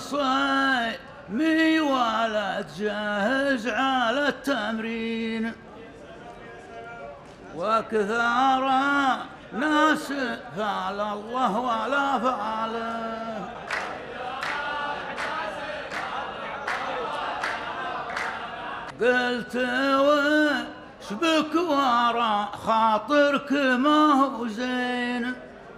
خصيمي ولد جاهز على التمرين، وكثار ناس فعل الله ولا فعله. قلت وشبك ورا خاطرك ما هو زين،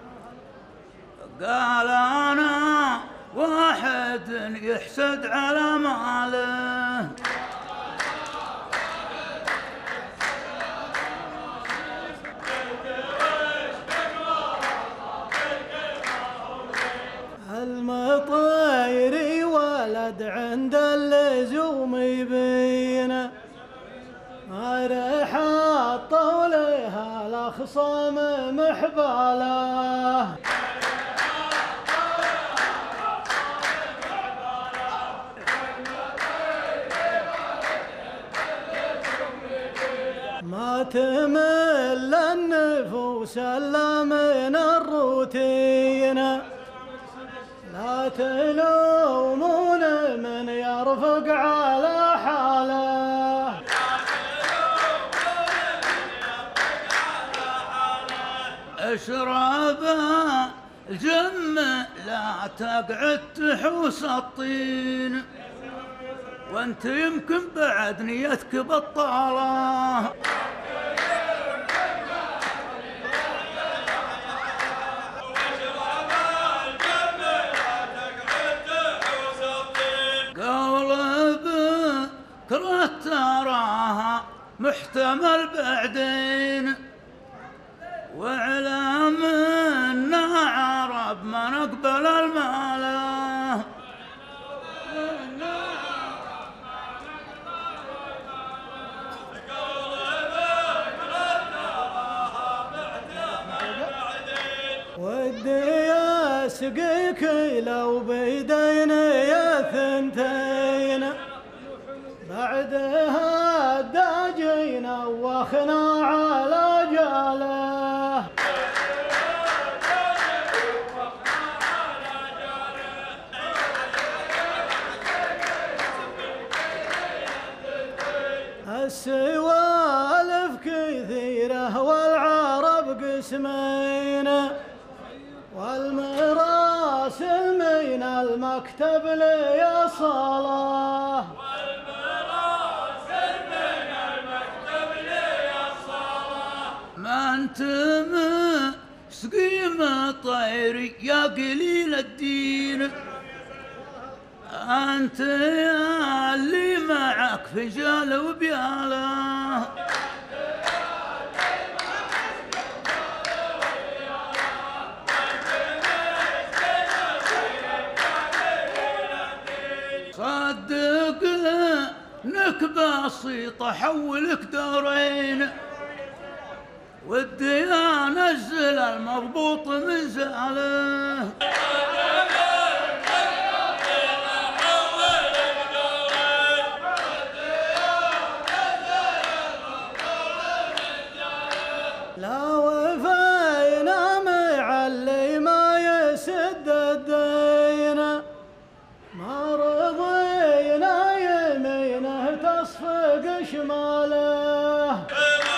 قال أنا واحد يحسد على ماله. المطيري ولد عند اللزوم يبين، ريح طولها الأخصام محباله. ما تمل النفوس الا من الروتين، لا تلومون من يرفق على حاله. اشرب الجم لا تقعد تحوس الطين، وانت يمكن بعد نيتك بطالة. قول بكرة تراها محتمل بعدين، واعلم ان عرب ما نقبل الماله. ودي اسقيك لو بيدين يا ثنتين، بعدها داجينا وخنا على جاله. السوالف كثيرة والعرب قسمين، والمراسل من المكتب لي صلاة. ما انت مسقيم طيري يا قليل الدين، انت يا اللي معك فجال وبياله. صدق انك بسيطة حولك دارين، ودي انزل المضبوط من زعله. لا وفينا مع اللي ما يسد الدين، ما رضينا يمينه تصفق شماله.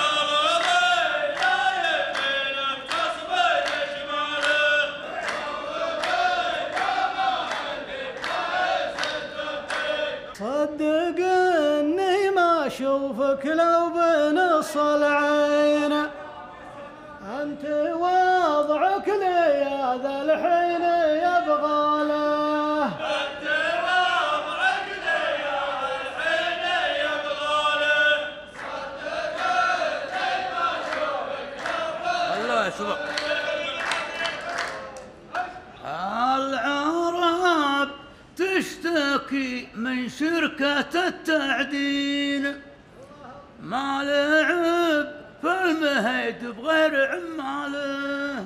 صدق اني ما اشوفك لو بنص العين، انت وضعك لي هذا الحين يبغى له. انت وضعك لي هذا الحين يبغى له. صدق اني ما اشوفك لو الله يسبق. العرب تشتكي من شركة التعدين، ما لعب فالمهيد بغير عماله.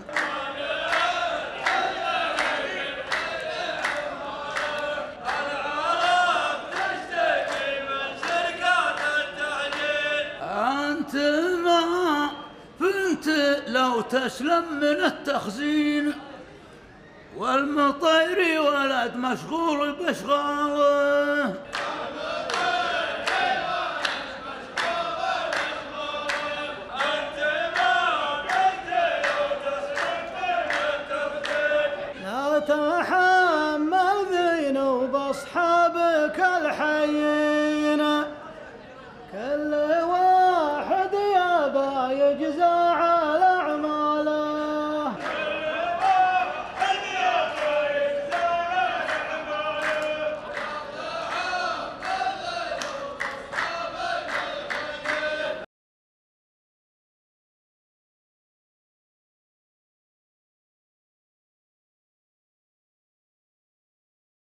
العرب تشتكي من شركة التعدين، انت ما فنت لو تسلم من التخزين، والمطير ولا بعد مشغول باشغاله